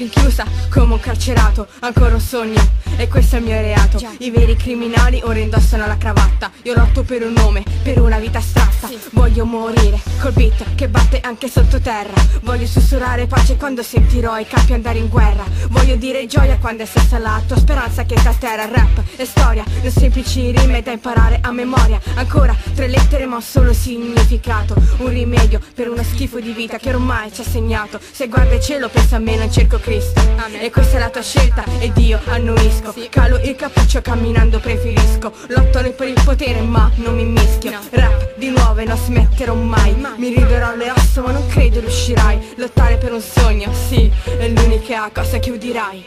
rinchiusa come un carcerato, ancora un sogno, e questo è il mio reato. I veri criminali ora indossano la cravatta. Io lotto per un nome, per una vita astratta. Voglio morire col beat che batte anche sottoterra. Voglio sussurrare pace quando sentirò i capi andare in guerra. Voglio dire gioia quando è stata la tua speranza che t'atterra. Rap e storia, non semplici rime da imparare a memoria. Ancora 3 lettere ma un solo significato, un rimedio per uno schifo di vita che ormai ci ha segnato. Se guarda il cielo pensa a me, non cerco Cristo. E questa è la tua scelta ed io annuisco. Calo il cappuccio camminando preferisco. Lotto per il potere ma non mi mischio. Rap di nuovo e non smetterò mai. Mi riderò le ossa ma non credo riuscirai. Lottare per un sogno, sì, è l'unica cosa che udirai.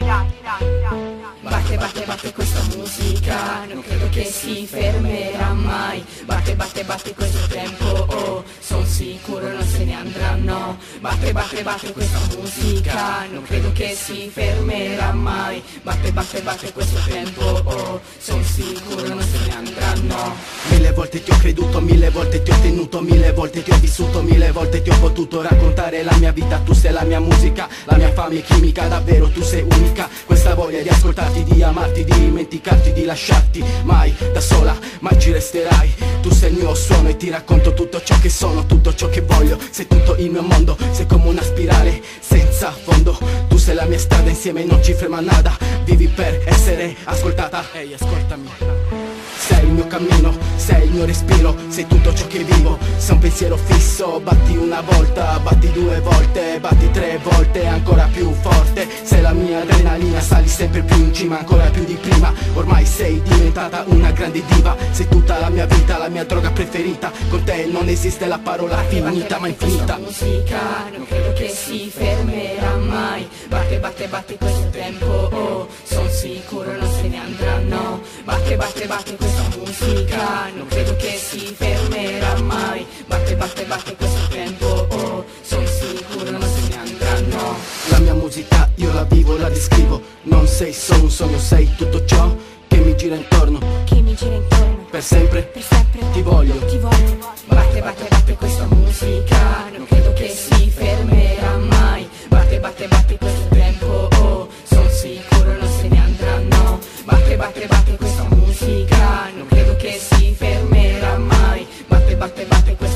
Batte, batte, batte questa musica, non credo che si fermerà mai. Batte, batte, batte questo tempo, oh, son sicuro non se ne andrà, no. Batte, batte, batte questa musica, non credo che si fermerà mai. Batte, batte, batte questo tempo, oh, son sicuro non se ne andrà, no. 1000 volte ti ho creduto, 1000 volte ti ho tenuto, 1000 volte ti ho vissuto, 1000 volte ti ho potuto raccontare la mia vita. Tu sei la mia musica, la mia fame chimica, davvero tu sei unica. Questa voglia di ascoltarti, di amarti, di dimenticarti, di lasciarti mai da sola, mai ci resterai. Tu sei il mio suono e ti racconto tutto ciò che sono, tutto ciò che voglio. Sei tutto il mio mondo, sei come una spirale senza fondo. Tu sei la mia strada, insieme non ci ferma nada. Vivi per essere ascoltata. Ehi, ascoltami. Sei il mio cammino, sei il mio respiro, sei tutto ciò che vivo. Sei un pensiero fisso, batti una volta, batti 2 volte, batti 3 volte, ancora più forte. Sei la mia adrenalina, sali sempre più in cima, ancora più di prima. Ormai sei diventata una grande diva, sei tutta la mia vita, la mia droga preferita. Con te non esiste la parola finita, ma infinita. Questa musica non credo che si fermerà mai. Batte, batte, batte questo tempo, oh, son sicuro non se ne andrà, no. Batte, batte, batte questa musica, non credo che si fermerà mai. Batte, batte, batte questo tempo, oh, son sicuro non se ne andrà, no. La mia musica io la vivo, la descrivo. Non sei solo un sogno, sei tutto ciò che mi gira intorno. Che mi gira intorno, Per sempre, per sempre, ti voglio. ti voglio. Batte, batte, batte questa musica, non credo che si fermerà mai. Batte, batte, batte questo tempo, oh, son sicuro non se ne andrà, no. Batte, batte, batte questa musica, non credo che si fermerà mai. Batte, batte, batte questa